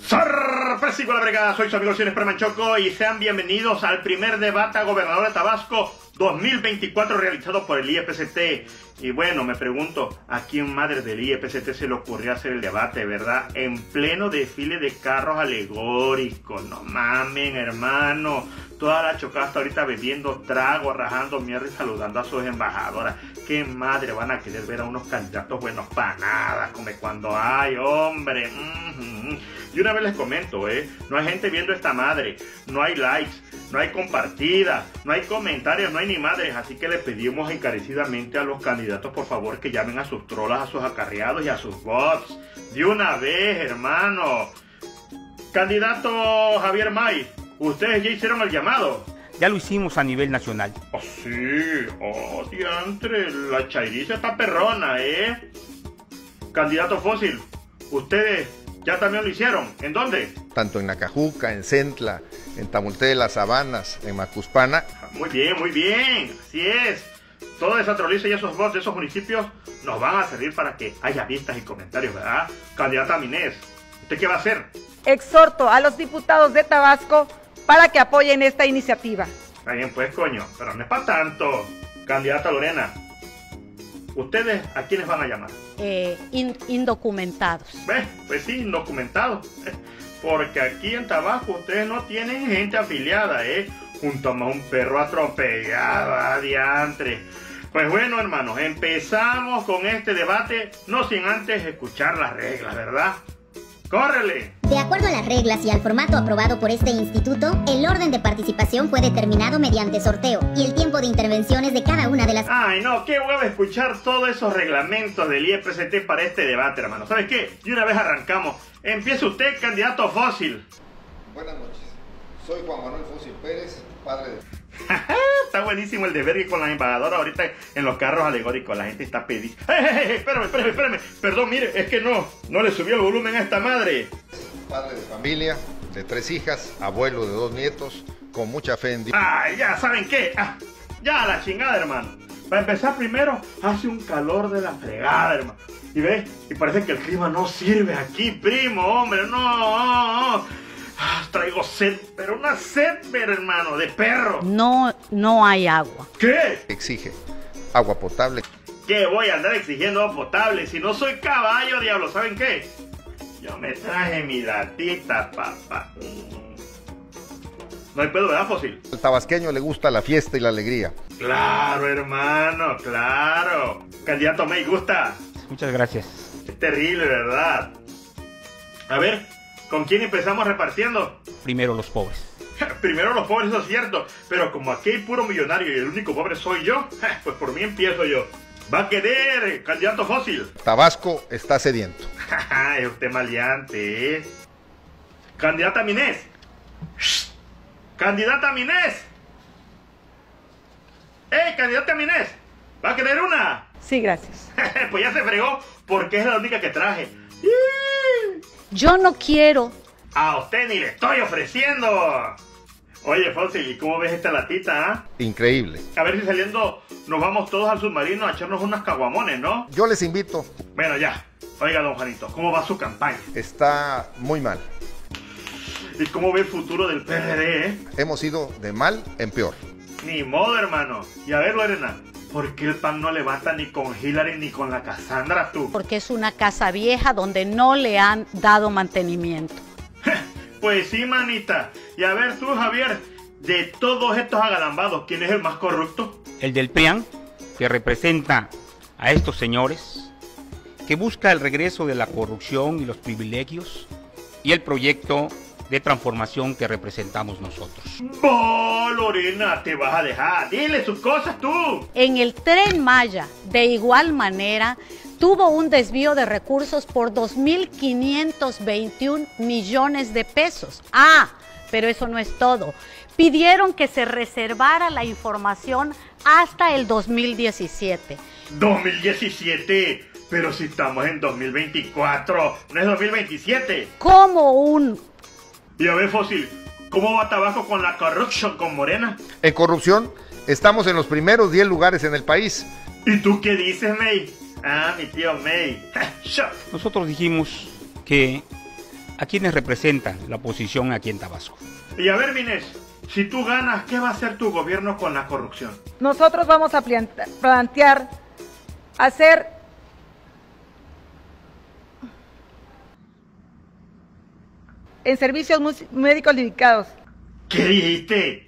Sorpresivo la brigada, soy su amigo Cines Premanchoco y sean bienvenidos al primer debate a gobernador de Tabasco 2024 realizado por el IEPCT. Y bueno, me pregunto, ¿a quién madre del IEPCT se le ocurrió hacer el debate, verdad? En pleno desfile de carros alegóricos, no mamen, hermano. Toda la chocada está ahorita bebiendo trago, rajando mierda y saludando a sus embajadoras. ¿Qué madre van a querer ver a unos candidatos buenos para nada? Como cuando hay, hombre. Y una vez les comento, no hay gente viendo esta madre, no hay likes, no hay compartidas, no hay comentarios, no hay ni madres. Así que le pedimos encarecidamente a los candidatos, por favor, que llamen a sus trolas, a sus acarreados y a sus bots. De una vez, hermano. Candidato Javier May, ¿ustedes ya hicieron el llamado? Ya lo hicimos a nivel nacional. Oh, sí. Oh, diantre, la chairiza está perrona, Candidato Fósil, ¿ustedes ya también lo hicieron? ¿En dónde? Tanto en Nacajuca, en Centla, en Tamulte de las Sabanas, en Macuspana. Muy bien, así es. Toda esa troliza y esos bots de esos municipios nos van a servir para que haya vistas y comentarios, ¿verdad? Candidata Minés, ¿usted qué va a hacer? Exhorto a los diputados de Tabasco para que apoyen esta iniciativa. Está bien pues, coño, pero no es para tanto. Candidata Lorena, ¿ustedes a quiénes van a llamar? Indocumentados. Pues sí, indocumentados. Porque aquí en Tabasco ustedes no tienen gente afiliada, junto a un perro atropellado, adiantre. Pues bueno, hermanos, empezamos con este debate, no sin antes escuchar las reglas, ¿verdad? ¡Córrele! De acuerdo a las reglas y al formato aprobado por este instituto, el orden de participación fue determinado mediante sorteo y el tiempo de intervenciones de cada una de las... Ay, no, qué huevo escuchar todos esos reglamentos del IEPCT para este debate, hermano. ¿Sabes qué? Y una vez arrancamos. Empieza usted, candidato Fósil. Buenas noches. Soy Juan Manuel Fósil Pérez, padre de... Está buenísimo el desvergue con las embajadoras ahorita en los carros alegóricos. La gente está pedida. Espérame. Perdón, mire, es que no le subí el volumen a esta madre. Padre de familia, de 3 hijas, abuelo de 2 nietos, con mucha fe en Dios. Ay, ya, ¿saben qué? Ya, la chingada, hermano. Para empezar primero, hace un calor de la fregada, hermano. Y ve, y parece que el clima no sirve aquí, primo, hombre, no. Traigo sed, pero una sed, hermano, de perro. No hay agua. ¿Qué? Exige agua potable. ¿Qué voy a andar exigiendo agua potable? Si no soy caballo, diablo, ¿saben qué? Yo me traje mi latita, papá. No hay pedo, ¿verdad, Fósil? Al tabasqueño le gusta la fiesta y la alegría. Claro, hermano, claro. Candidato May, ¿gusta? Muchas gracias. Es terrible, ¿verdad? A ver, ¿con quién empezamos repartiendo? Primero los pobres. Primero los pobres, eso es cierto. Pero como aquí hay puro millonario y el único pobre soy yo, pues por mí empiezo yo. Va a querer, candidato Fósil. Tabasco está sediento. Es usted maleante, Candidata Minés. Candidata Minés. Candidata Minés. ¿Va a querer una? Sí, gracias. Pues ya se fregó porque es la única que traje. Yo no quiero. A usted ni le estoy ofreciendo. Oye, Fósil, ¿y cómo ves esta latita, Increíble. A ver si saliendo nos vamos todos al submarino a echarnos unas caguamones, ¿no? Yo les invito. Bueno, ya. Oiga, don Juanito, ¿cómo va su campaña? Está muy mal. ¿Y cómo ve el futuro del PRD, Hemos ido de mal en peor. Ni modo, hermano. Y a ver, Lorena, ¿por qué el PAN no levanta ni con Hillary ni con la Cassandra, tú? Porque es una casa vieja donde no le han dado mantenimiento. Pues sí, manita. Y a ver tú, Javier, de todos estos agalambados, ¿quién es el más corrupto? El del PRIAN, que representa a estos señores, que busca el regreso de la corrupción y los privilegios, y el proyecto de transformación que representamos nosotros. Lorena, te vas a dejar. Dile sus cosas tú. En el Tren Maya, de igual manera, tuvo un desvío de recursos por 2.521 millones de pesos. Pero eso no es todo. Pidieron que se reservara la información hasta el 2017. 2017, pero si estamos en 2024, no es 2027. Como un... Y a ver, Fósil, ¿cómo va Tabasco con la corrupción con Morena? En corrupción, estamos en los primeros 10 lugares en el país. ¿Y tú qué dices, May? Mi tío May. Nosotros dijimos que a quienes representan la oposición aquí en Tabasco. Y a ver, Inés, si tú ganas, ¿qué va a hacer tu gobierno con la corrupción? Nosotros vamos a plantear hacer en servicios médicos limitados. ¿Qué dijiste?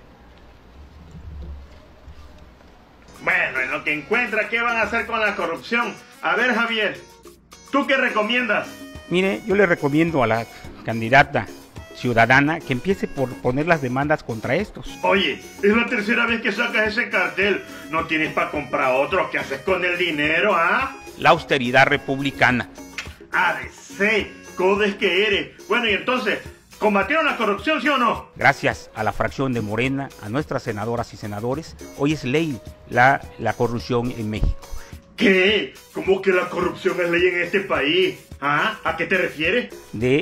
Bueno, en lo que encuentra, ¿qué van a hacer con la corrupción? A ver, Javier, ¿tú qué recomiendas? Mire, yo le recomiendo a la candidata ciudadana que empiece por poner las demandas contra estos. Oye, es la tercera vez que sacas ese cartel. ¿No tienes para comprar otro? ¿Qué haces con el dinero, ah? La austeridad republicana. ADC, codes que eres. Bueno, y entonces, ¿combatieron la corrupción, sí o no? Gracias a la fracción de Morena, a nuestras senadoras y senadores, hoy es ley la corrupción en México. ¿Qué? ¿Cómo que la corrupción es ley en este país? ¿Ah? ¿A qué te refieres?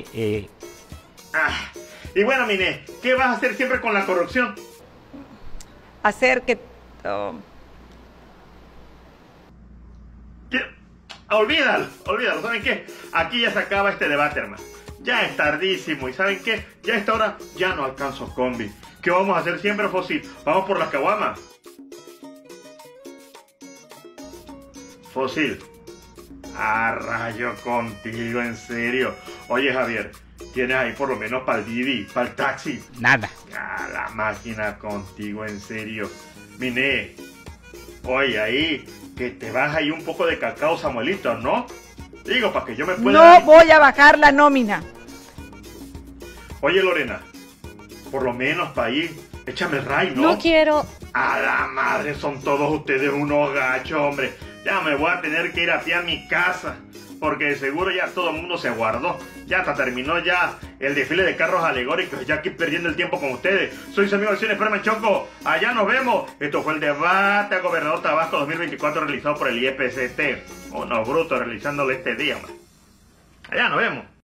Y bueno, Mine, ¿qué vas a hacer siempre con la corrupción? Hacer que... ¿Qué? Olvídalo. ¿Saben qué? Aquí ya se acaba este debate, hermano. Ya es tardísimo y ¿saben qué? Ya a esta hora ya no alcanzo combi. ¿Qué vamos a hacer siempre, Fósil? Vamos por las caguamas. Fósil. Rayo contigo, en serio. Oye, Javier, ¿tienes ahí por lo menos para el Didi, para el taxi? Nada. La máquina contigo, en serio. Mine, oye, ahí, que te baja ahí un poco de cacao, Samuelito, ¿no? Digo, para que yo me pueda... No voy a bajar la nómina. Oye, Lorena, por lo menos para ir, échame el ray, ¿no? No quiero. A la madre, son todos ustedes unos gachos, hombre. Ya me voy a tener que ir a pie a mi casa, porque de seguro ya todo el mundo se guardó. Ya hasta terminó ya el desfile de carros alegóricos, ya aquí perdiendo el tiempo con ustedes. Soy su amigo del Cine Esperma Choco, allá nos vemos. Esto fue el debate a Gobernador Tabasco 2024 realizado por el IEPCT. Unos brutos realizándolo este día, hombre. Allá nos vemos.